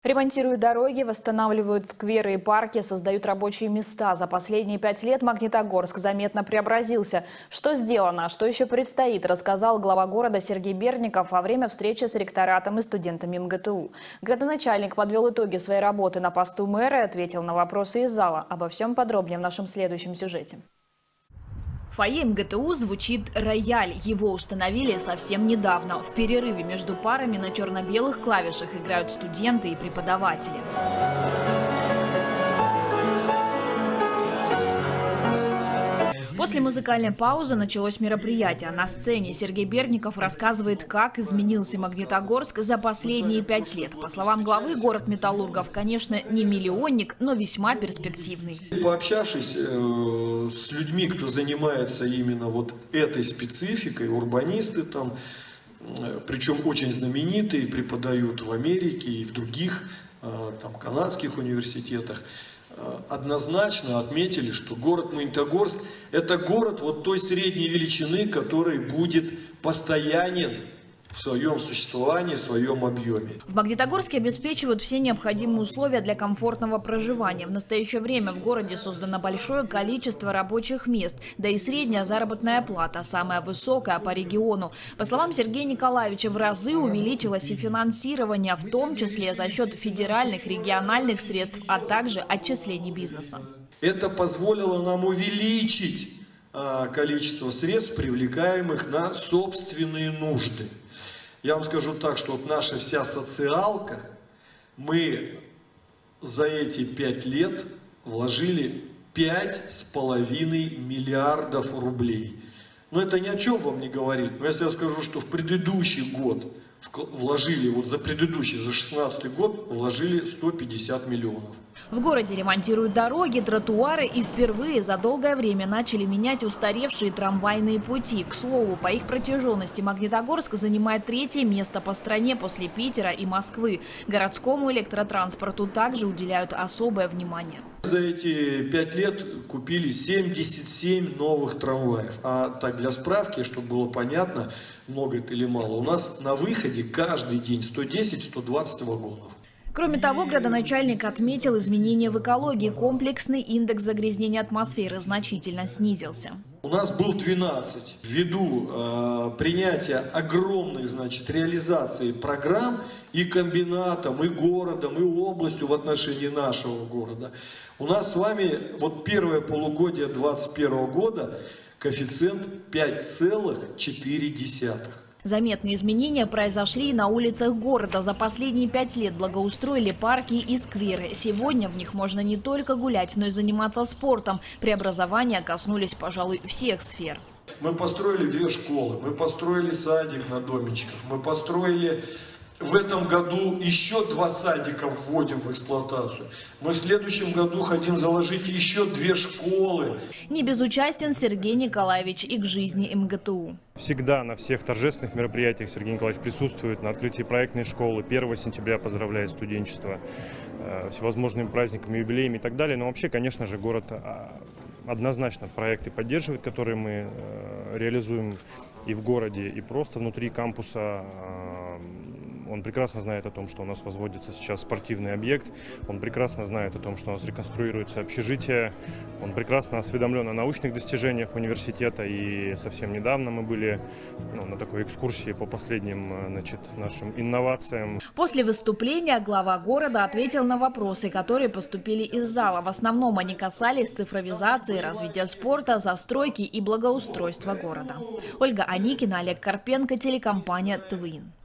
Ремонтируют дороги, восстанавливают скверы и парки, создают рабочие места. За последние 5 лет Магнитогорск заметно преобразился. Что сделано, а что еще предстоит, рассказал глава города Сергей Берников во время встречи с ректоратом и студентами МГТУ. Градоначальник подвел итоги своей работы на посту мэра и ответил на вопросы из зала. Обо всем подробнее в нашем следующем сюжете. В фойе МГТУ звучит рояль. Его установили совсем недавно. В перерыве между парами на черно-белых клавишах играют студенты и преподаватели. После музыкальной паузы началось мероприятие. На сцене Сергей Берников рассказывает, как изменился Магнитогорск за последние 5 лет. По словам главы, город металлургов, конечно, не миллионник, но весьма перспективный. Пообщавшись с людьми, кто занимается именно вот этой спецификой, урбанисты там, причем очень знаменитые, преподают в Америке и в других там, канадских университетах, однозначно отметили, что город Магнитогорск – это город вот той средней величины, который будет постоянен в своем существовании, в своем объеме. В Магнитогорске обеспечивают все необходимые условия для комфортного проживания. В настоящее время в городе создано большое количество рабочих мест, да и средняя заработная плата самая высокая по региону. По словам Сергея Николаевича, в разы увеличилось и финансирование, в том числе за счет федеральных, региональных средств, а также отчислений бизнеса. Это позволило нам увеличить количество средств, привлекаемых на собственные нужды. Я вам скажу так, что вот наша вся социалка, мы за эти 5 лет вложили 5,5 миллиардов рублей. Но это ни о чем вам не говорит. Но если я скажу, что в предыдущий год вложили, вот за предыдущий, за 2016 год вложили 150 миллионов. В городе ремонтируют дороги, тротуары и впервые за долгое время начали менять устаревшие трамвайные пути. К слову, по их протяженности Магнитогорск занимает 3-е место по стране после Питера и Москвы. Городскому электротранспорту также уделяют особое внимание. За эти 5 лет купили 77 новых трамваев. А так, для справки, чтобы было понятно, много это или мало, у нас на выходе каждый день 110-120 вагонов. Кроме того, градоначальник отметил изменения в экологии. Комплексный индекс загрязнения атмосферы значительно снизился. У нас был 12. Ввиду принятия огромной, реализации программ и комбинатом, и городом, и областью в отношении нашего города, у нас с вами вот первое полугодие 2021 года коэффициент 5,4. Заметные изменения произошли и на улицах города. За последние 5 лет благоустроили парки и скверы. Сегодня в них можно не только гулять, но и заниматься спортом. Преобразования коснулись, пожалуй, всех сфер. Мы построили 2 школы, мы построили садик на Домичков, мы построили... В этом году еще 2 садика вводим в эксплуатацию. Мы в следующем году хотим заложить еще 2 школы. Не безучастен Сергей Николаевич и к жизни МГТУ. Всегда на всех торжественных мероприятиях Сергей Николаевич присутствует. На открытии проектной школы 1 сентября поздравляет студенчество всевозможными праздниками, юбилеями и так далее. Но вообще, конечно же, город однозначно проекты поддерживает, которые мы реализуем и в городе, и просто внутри кампуса. Он прекрасно знает о том, что у нас возводится сейчас спортивный объект. Он прекрасно знает о том, что у нас реконструируется общежитие. Он прекрасно осведомлен о научных достижениях университета. И совсем недавно мы были на такой экскурсии по последним нашим инновациям. После выступления глава города ответил на вопросы, которые поступили из зала. В основном они касались цифровизации, развития спорта, застройки и благоустройства города. Ольга Аникина, Олег Карпенко, телекомпания «Твин».